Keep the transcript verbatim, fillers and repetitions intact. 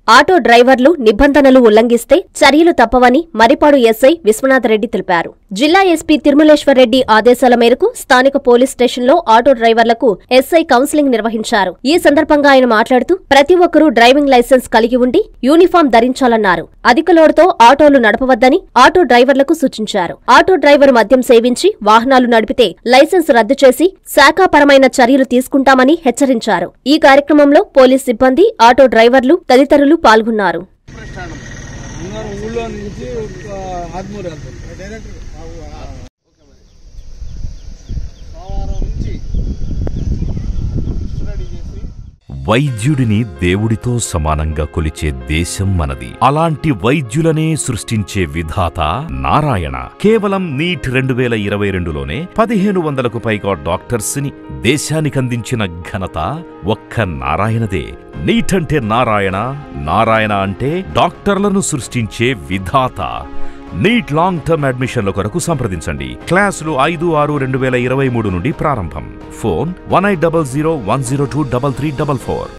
Auto డ్రైవర్లు నిబంధనలు ఉల్లంఘిస్తే చర్యలు తప్పవని మర్రిపాడు ఎస్ఐ విశ్వనాథరెడ్డి తెలిపారు. జిల్లా ఎస్పీ తిరుమలేశ్వర్రెడ్డి ఆదేశాల మేరకు స్థానిక పోలీస్ స్టేషన్లో ఆటో డ్రైవర్లకు ఎస్ఐ కౌన్సిలింగ్ నిర్వహించారు. ఈ సందర్భంగా ఆయన మాట్లాడుతూ ప్రతి ఒక్కరూ డ్రైవింగ్ లైసెన్స్ కలిగి ఉండి యూనిఫామ్ ధరించాలన్నారు. అధిక లోడుతో ఆటోలు నడపవద్దని ఆటో డ్రైవర్లకు సూచించారు. ఆటో డ్రైవర్ మద్యం సేవించి వాహనాలు నడిపితే లైసెన్స్ రద్దు చేసి శాఖాపరమైన చర్యలు తీసుకుంటామని హెచ్చరించారు. ఈ కార్యక్రమంలో పోలీస్ సిబ్బంది, ఆటో డ్రైవర్లు తదితరులు పాల్గొన్నారు. వైద్యుడిని దేవుడితో సమానంగా కొలిచే దేశం మనది. అలాంటి వైద్యులనే సృష్టించే విధాత నారాయణ. కేవలం నీట్ రెండు వేల ఇరవై రెండులోనే పదిహేను వందలకు పైగా డాక్టర్స్ ని దేశానికందించిన ఘనత ఒక్క నారాయణదే. నీట్ అంటే నారాయణ, నారాయణ అంటే డాక్టర్లను సృష్టించే విధాత. నీట్ లాంగ్ టర్మ్ అడ్మిషన్ల కొరకు సంప్రదించండి. క్లాసులు ఐదు ఆరు రెండు వేల ఇరవై మూడు నుండి ప్రారంభం. Phone one eight double zero one zero two double three double four.